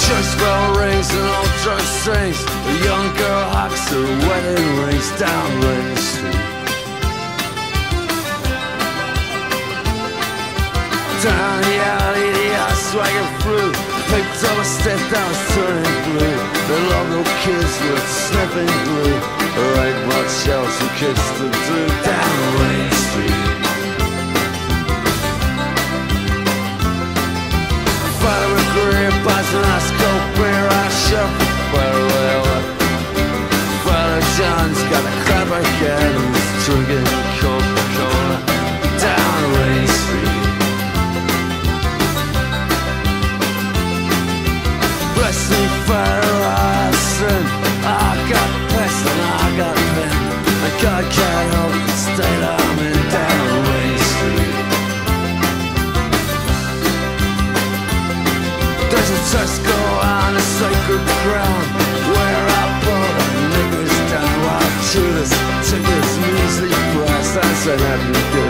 Church bell rings and old church sings. A young girl hawks her wedding rings down Main Street. Down the alley, the ice wagon flew. Picked up a step that was turning blue. The local kids were sniffing glue. There ain't much else for kids to do down Main Street. Father with green buys an ice cold beer. I shove very well. Father John's got a crab again. He's drinking Coca-Cola down Main Street. Bless me, Father, I sin. I got pest and I got men, and God can't help the state I'm in down Main Street. There's a Tesco on a sacred ground where I put the niggas down while Judas took his measly price. That's an happy day.